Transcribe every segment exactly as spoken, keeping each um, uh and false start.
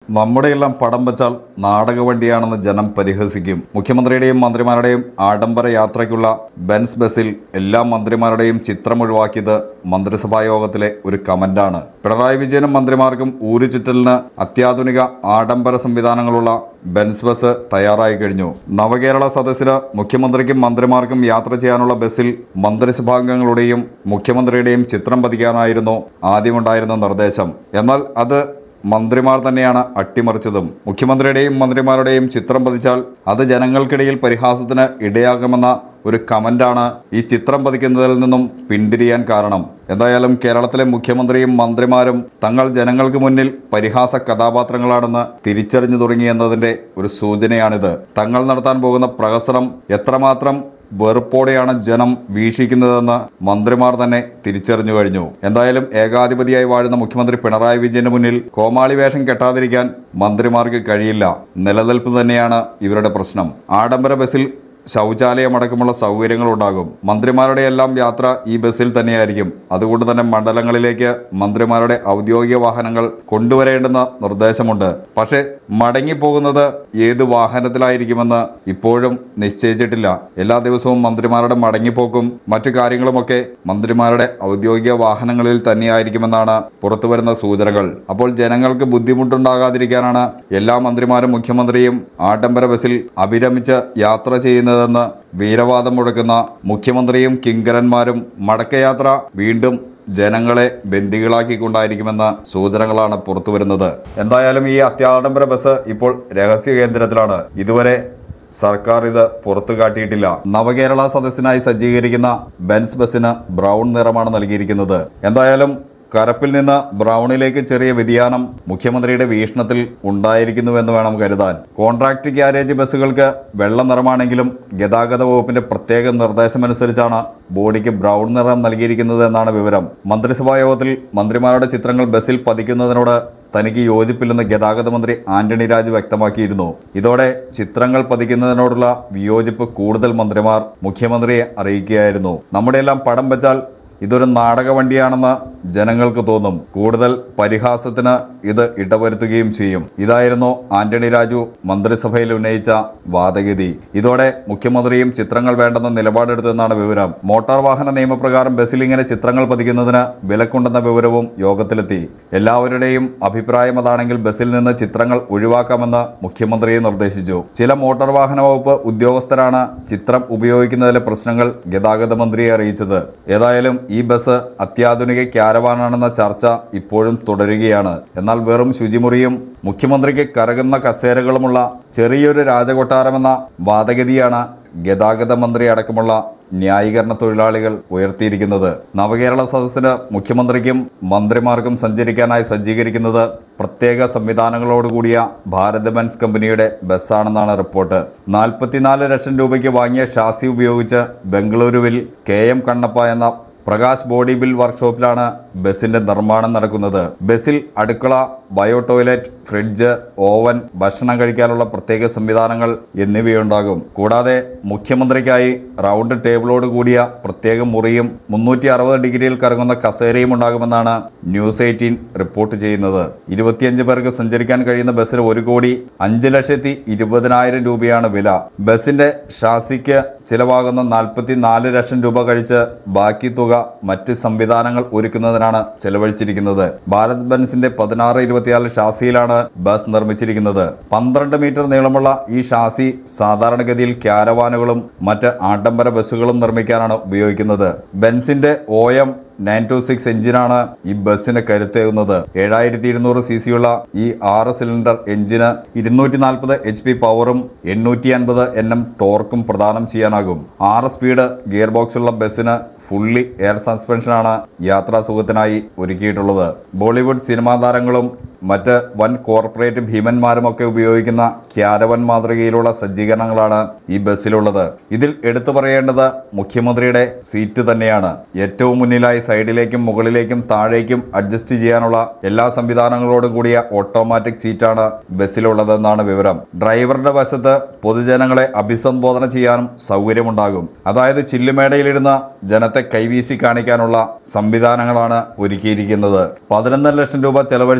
നമ്മുടെയെല്ലാം പടം വെച്ചാൽ നാടകവണ്ടിയാണെന്ന് ജനം പരിഹസിക്കും. മുഖ്യമന്ത്രിയുടെയും മന്ത്രിമാരുടെയും ആഡംബര യാത്രയ്ക്കുള്ള ബെൻസ് ബസ്സിൽ എല്ലാ മന്ത്രിമാരുടെയും ചിത്രം ഒഴിവാക്കിയത് മന്ത്രിസഭാ യോഗത്തിലെ ഒരു കമന്റാണ്. പിണറായി വിജയനും മന്ത്രിമാർക്കും ഊരുചുറ്റലിന് അത്യാധുനിക ആഡംബര സംവിധാനങ്ങളുള്ള ബെൻസ് ബസ് തയ്യാറായി കഴിഞ്ഞു. നവകേരള സദസ്സിന് മുഖ്യമന്ത്രിക്കും മന്ത്രിമാർക്കും യാത്ര ചെയ്യാനുള്ള ബസ്സിൽ മന്ത്രിസഭാംഗങ്ങളുടെയും മുഖ്യമന്ത്രിയുടെയും ചിത്രം പതിക്കാനായിരുന്നു ആദ്യമുണ്ടായിരുന്ന നിർദ്ദേശം. എന്നാൽ അത് മന്ത്രിമാർ തന്നെയാണ് അട്ടിമറിച്ചതും. മുഖ്യമന്ത്രിയുടെയും മന്ത്രിമാരുടെയും ചിത്രം പതിച്ചാൽ അത് ജനങ്ങൾക്കിടയിൽ പരിഹാസത്തിന് ഇടയാകുമെന്ന ഒരു കമന്റാണ് ഈ ചിത്രം പതിക്കുന്നതിൽ നിന്നും പിന്തിരിയാൻ കാരണം. എന്തായാലും കേരളത്തിലെ മുഖ്യമന്ത്രിയും മന്ത്രിമാരും തങ്ങൾ ജനങ്ങൾക്ക് മുന്നിൽ പരിഹാസ കഥാപാത്രങ്ങളാണെന്ന് തിരിച്ചറിഞ്ഞു തുടങ്ങിയെന്നതിൻ്റെ ഒരു സൂചനയാണിത്. തങ്ങൾ നടത്താൻ പോകുന്ന പ്രഹസനം എത്രമാത്രം വെറുപ്പോടെയാണ് ജനം വീക്ഷിക്കുന്നതെന്ന് മന്ത്രിമാർ തന്നെ തിരിച്ചറിഞ്ഞു കഴിഞ്ഞു. എന്തായാലും ഏകാധിപതിയായി വാഴുന്ന മുഖ്യമന്ത്രി പിണറായി വിജയന് മുന്നിൽ കോമാളി വേഷം കെട്ടാതിരിക്കാൻ മന്ത്രിമാർക്ക് കഴിയില്ല. നിലനിൽപ്പ് തന്നെയാണ് ഇവരുടെ പ്രശ്നം. ആഡംബര ബസ്സിൽ ശൗചാലയമടക്കമുള്ള സൗകര്യങ്ങളുണ്ടാകും. മന്ത്രിമാരുടെ എല്ലാം യാത്ര ഈ ബസ്സിൽ തന്നെയായിരിക്കും. അതുകൊണ്ട് തന്നെ മണ്ഡലങ്ങളിലേക്ക് മന്ത്രിമാരുടെ ഔദ്യോഗിക വാഹനങ്ങൾ കൊണ്ടുവരേണ്ടെന്ന നിർദ്ദേശമുണ്ട്. പക്ഷേ മടങ്ങിപ്പോകുന്നത് ഏത് വാഹനത്തിലായിരിക്കുമെന്ന് ഇപ്പോഴും നിശ്ചയിച്ചിട്ടില്ല. എല്ലാ ദിവസവും മന്ത്രിമാരുടെ മടങ്ങിപ്പോക്കും മറ്റു കാര്യങ്ങളുമൊക്കെ മന്ത്രിമാരുടെ ഔദ്യോഗിക വാഹനങ്ങളിൽ തന്നെയായിരിക്കുമെന്നാണ് പുറത്തുവരുന്ന സൂചനകൾ. അപ്പോൾ ജനങ്ങൾക്ക് ബുദ്ധിമുട്ടുണ്ടാകാതിരിക്കാനാണ് എല്ലാ മന്ത്രിമാരും മുഖ്യമന്ത്രിയും ആഡംബര ബസ്സിൽ അഭിരമിച്ച് യാത്ര ചെയ്യുന്നത് െന്ന് വീരവാദം മുഴക്കുന്ന മുഖ്യമന്ത്രിയും കിങ്കരന്മാരും മടക്കയാത്ര വീണ്ടും ജനങ്ങളെ ബന്ദികളാക്കിക്കൊണ്ടായിരിക്കുമെന്ന സൂചനകളാണ് പുറത്തുവരുന്നത്. എന്തായാലും ഈ അത്യാഡംബര ബസ് ഇപ്പോൾ രഹസ്യ കേന്ദ്രത്തിലാണ്. ഇതുവരെ സർക്കാർ ഇത് പുറത്തു കാട്ടിയിട്ടില്ല. നവകേരള സദസ്സിനായി സജ്ജീകരിക്കുന്ന ബെൻസ് ബസ്സിന് ബ്രൗൺ നിറമാണ് നൽകിയിരിക്കുന്നത്. എന്തായാലും കറുപ്പിൽ നിന്ന് ബ്രൗണിലേക്ക് ചെറിയ വ്യതിയാനം മുഖ്യമന്ത്രിയുടെ വീക്ഷണത്തിൽ ഉണ്ടായിരിക്കുന്നുവെന്ന് വേണം കരുതാൻ. കോൺട്രാക്ട് ഗ്യാരേജ് ബസ്സുകൾക്ക് വെള്ള നിറമാണെങ്കിലും ഗതാഗത വകുപ്പിന്റെ പ്രത്യേക നിർദ്ദേശമനുസരിച്ചാണ് ബോഡിക്ക് ബ്രൗൺ നിറം നൽകിയിരിക്കുന്നത് എന്നാണ് വിവരം. മന്ത്രിസഭാ യോഗത്തിൽ മന്ത്രിമാരുടെ ചിത്രങ്ങൾ ബസ്സിൽ പതിക്കുന്നതിനോട് തനിക്ക് യോജിപ്പില്ലെന്ന് ഗതാഗത മന്ത്രി ആന്റണിരാജു വ്യക്തമാക്കിയിരുന്നു. ഇതോടെ ചിത്രങ്ങൾ പതിക്കുന്നതിനോടുള്ള വിയോജിപ്പ് കൂടുതൽ മന്ത്രിമാർ മുഖ്യമന്ത്രിയെ അറിയിക്കുകയായിരുന്നു. നമ്മുടെയെല്ലാം പടം വെച്ചാൽ ഇതൊരു നാടകവണ്ടിയാണെന്ന് ജനങ്ങൾക്ക് തോന്നും. കൂടുതൽ പരിഹാസത്തിന് ഇത് ഇടവരുത്തുകയും ചെയ്യും. ഇതായിരുന്നു ആന്റണി രാജു മന്ത്രിസഭയിൽ ഉന്നയിച്ച വാദഗതി. ഇതോടെ മുഖ്യമന്ത്രിയും ചിത്രങ്ങൾ വേണ്ടെന്ന നിലപാടെടുത്തെന്നാണ് വിവരം. മോട്ടോർ വാഹന നിയമപ്രകാരം ബസ്സിൽ ഇങ്ങനെ ചിത്രങ്ങൾ പതിക്കുന്നതിന് വിലക്കുണ്ടെന്ന വിവരവും യോഗത്തിലെത്തി. എല്ലാവരുടെയും അഭിപ്രായം അതാണെങ്കിൽ ബസ്സിൽ നിന്ന് ചിത്രങ്ങൾ ഒഴിവാക്കാമെന്ന് മുഖ്യമന്ത്രിയെ നിർദ്ദേശിച്ചു. ചില മോട്ടോർ വാഹന വകുപ്പ് ഉദ്യോഗസ്ഥരാണ് ചിത്രം ഉപയോഗിക്കുന്നതിലെ പ്രശ്നങ്ങൾ ഗതാഗത മന്ത്രിയെ അറിയിച്ചത്. ഏതായാലും ഈ ബസ് അത്യാധുനിക ക്യാരവാനാണെന്ന ചർച്ച ഇപ്പോഴും തുടരുകയാണ്. എന്നാൽ വെറും ശുചിമുറിയും മുഖ്യമന്ത്രിക്ക് കറങ്ങുന്ന കസേരകളുമുള്ള ചെറിയൊരു രാജകൊട്ടാരമെന്ന വാദഗതിയാണ് ഗതാഗത മന്ത്രി അടക്കമുള്ള ന്യായീകരണ തൊഴിലാളികൾ ഉയർത്തിയിരിക്കുന്നത്. നവകേരള സദസ്സിന് മുഖ്യമന്ത്രിക്കും മന്ത്രിമാർക്കും സഞ്ചരിക്കാനായി സജ്ജീകരിക്കുന്നത് പ്രത്യേക സംവിധാനങ്ങളോടുകൂടിയ ഭാരത് ബെൻസ് കമ്പനിയുടെ ബസ്സാണെന്നാണ് റിപ്പോർട്ട്. നാൽപ്പത്തിനാല് ലക്ഷം രൂപയ്ക്ക് വാങ്ങിയ ഷാസി ഉപയോഗിച്ച് ബംഗളൂരുവിൽ കെ എം കണ്ണപ്പ എന്ന പ്രകാശ് ബോഡി ബിൽ വർക്ക്ഷോപ്പിലാണ് ബസ്സിന്റെ നിർമ്മാണം നടക്കുന്നത്. ബസ്സിൽ അടുക്കള, ബയോ ടോയ്ലറ്റ്, ഫ്രിഡ്ജ്, ഓവൻ, ഭക്ഷണം കഴിക്കാനുള്ള പ്രത്യേക സംവിധാനങ്ങൾ എന്നിവയുണ്ടാകും. കൂടാതെ മുഖ്യമന്ത്രിക്കായി റൗണ്ട് ടേബിളോട് കൂടിയ പ്രത്യേക മുറിയും മുന്നൂറ്റി അറുപത് ഡിഗ്രിയിൽ കറങ്ങുന്ന കസേരയും ഉണ്ടാകുമെന്നാണ് ന്യൂസ് എയ്റ്റീൻ റിപ്പോർട്ട് ചെയ്യുന്നത്. ഇരുപത്തിയഞ്ച് പേർക്ക് സഞ്ചരിക്കാൻ കഴിയുന്ന ബസ്സിന് ഒരു കോടി അഞ്ച് ലക്ഷത്തി ഇരുപതിനായിരം രൂപയാണ് വില. ബസ്സിന്റെ ഷാസിക്ക് ചിലവാകുന്ന നാൽപ്പത്തി നാല് ലക്ഷം രൂപ കഴിച്ച് ബാക്കി തുക മറ്റ് സംവിധാനങ്ങൾ ഒരുക്കുന്നതിനാണ് ചെലവഴിച്ചിരിക്കുന്നത്. ഭാരത് ബെൻസിന്റെ പതിനാറ് ഇരുപത്തിനാല് ഷാസിയിലാണ് ബസ് നിർമ്മിച്ചിരിക്കുന്നത്. പന്ത്രണ്ട് മീറ്റർ നീളമുള്ള ഈ ഷാസി സാധാരണഗതിയിൽ ക്യാരവാനുകളും മറ്റ് ആഡംബര ബസ്സുകളും നിർമ്മിക്കാനാണ് ഉപയോഗിക്കുന്നത്. ബെൻസിന്റെ O M nine two six എഞ്ചിനാണ് ഈ ബസ്സിന് കരുത്തേകുന്നത്. ഏഴായിരത്തി ഇരുന്നൂറ് സി സിയുള്ള ഈ ആറ് സിലിണ്ടർ എഞ്ചിന് ഇരുന്നൂറ്റി നാൽപ്പത് എച്ച് പി പവറും എണ്ണൂറ്റി അൻപത് എൻ എം ടോർക്കും പ്രദാനം ചെയ്യാനാകും. ആറ് സ്പീഡ് ഗിയർ ബോക്സുള്ള ബസ്സിന് ഫുള്ളി എയർ സസ്പെൻഷനാണ് യാത്രാസുഖത്തിനായി ഒരുക്കിയിട്ടുള്ളത്. ബോളിവുഡ് സിനിമാ താരങ്ങളും മറ്റ് വൻ കോർപ്പറേറ്റ് ഭീമന്മാരുമൊക്കെ ഉപയോഗിക്കുന്ന ക്യാരവൻ മാതൃകയിലുള്ള സജ്ജീകരണങ്ങളാണ് ഈ ബസ്സിലുള്ളത്. ഇതിൽ എടുത്തു പറയേണ്ടത് മുഖ്യമന്ത്രിയുടെ സീറ്റ് തന്നെയാണ്. ഏറ്റവും മുന്നിലായി സൈഡിലേക്കും മുകളിലേക്കും താഴേക്കും അഡ്ജസ്റ്റ് ചെയ്യാനുള്ള എല്ലാ സംവിധാനങ്ങളോടും കൂടിയ ഓട്ടോമാറ്റിക് സീറ്റാണ് ബസ്സിലുള്ളതെന്നാണ് വിവരം. ഡ്രൈവറുടെ വശത്ത് പൊതുജനങ്ങളെ അഭിസംബോധന ചെയ്യാനും സൗകര്യമുണ്ടാകും. അതായത് ചില്ലുമേടയിലിരുന്ന ജനത്തെ കൈവീശി കാണിക്കാനുള്ള സംവിധാനങ്ങളാണ് ഒരുക്കിയിരിക്കുന്നത്. പതിനൊന്നര ലക്ഷം രൂപ ചെലവഴിച്ച് ബസ്സിന്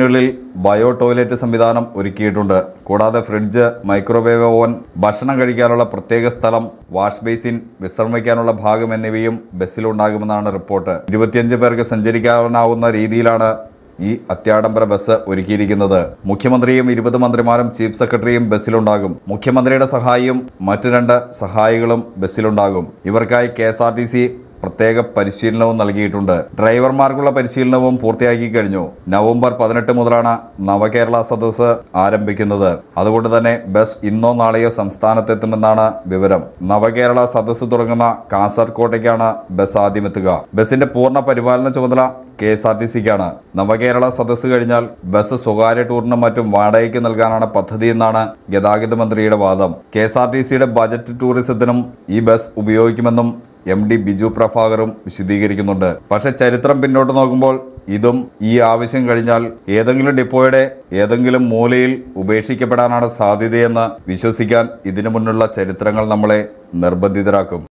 ബസ്സുകളിൽ ബയോ ടോയ്ലറ്റ് സംവിധാനം ഒരുക്കിയിട്ടുണ്ട്. കൂടാതെ ഫ്രിഡ്ജ്, മൈക്രോവേവ് ഓവൻ, ഭക്ഷണം കഴിക്കാനുള്ള പ്രത്യേക സ്ഥലം, വാഷ് ബേസിൻ, വിശ്രമിക്കാനുള്ള ഭാഗം എന്നിവയും ബസ്സിലുണ്ടാകുമെന്നാണ് റിപ്പോർട്ട്. ഇരുപത്തിയഞ്ച് പേർക്ക് സഞ്ചരിക്കാനാവുന്ന രീതിയിലാണ് ഈ അത്യാഡംബര ബസ് ഒരുക്കിയിരിക്കുന്നത്. മുഖ്യമന്ത്രിയും ഇരുപത് മന്ത്രിമാരും ചീഫ് സെക്രട്ടറിയും ബസ്സിലുണ്ടാകും. മുഖ്യമന്ത്രിയുടെ സഹായിയും മറ്റു രണ്ട് സഹായികളും ബസ്സിലുണ്ടാകും. ഇവർക്കായി K S R T C പ്രത്യേക പരിശീലനവും നൽകിയിട്ടുണ്ട്. ഡ്രൈവർമാർക്കുള്ള പരിശീലനവും പൂർത്തിയാക്കി കഴിഞ്ഞു. നവംബർ പതിനെട്ട് മുതലാണ് നവകേരള സദസ് ആരംഭിക്കുന്നത്. അതുകൊണ്ട് തന്നെ ബസ് ഇന്നോ നാളെയോ സംസ്ഥാനത്തെത്തുമെന്നാണ് വിവരം. നവകേരള സദസ് തുടങ്ങുന്ന കാസർകോട്ടേക്കാണ് ബസ് ആദ്യമെത്തുക. ബസിന്റെ പൂർണ്ണ പരിപാലന ചുമതല കെ എസ് ആർ ടി സിക്കാണ്. നവകേരള സദസ് കഴിഞ്ഞാൽ ബസ് സ്വകാര്യ ടൂറിനും മറ്റും വാടകയ്ക്ക് നൽകാനാണ് പദ്ധതിയെന്നാണ് ഗതാഗത മന്ത്രിയുടെ വാദം. കെ എസ് ആർ ടി സിയുടെ ബജറ്റ് ടൂറിസത്തിനും ഈ ബസ് ഉപയോഗിക്കുമെന്നും എം ഡി ബിജു പ്രഭാകറും വിശദീകരിക്കുന്നുണ്ട്. പക്ഷെ ചരിത്രം പിന്നോട്ട് നോക്കുമ്പോൾ ഇതും ഈ ആവശ്യം കഴിഞ്ഞാൽ ഏതെങ്കിലും ഡിപ്പോയുടെ ഏതെങ്കിലും മൂലയിൽ ഉപേക്ഷിക്കപ്പെടാനാണ് സാധ്യതയെന്ന് വിശ്വസിക്കാൻ ഇതിനു മുന്നുള്ള ചരിത്രങ്ങൾ നമ്മളെ നിർബന്ധിതരാക്കും.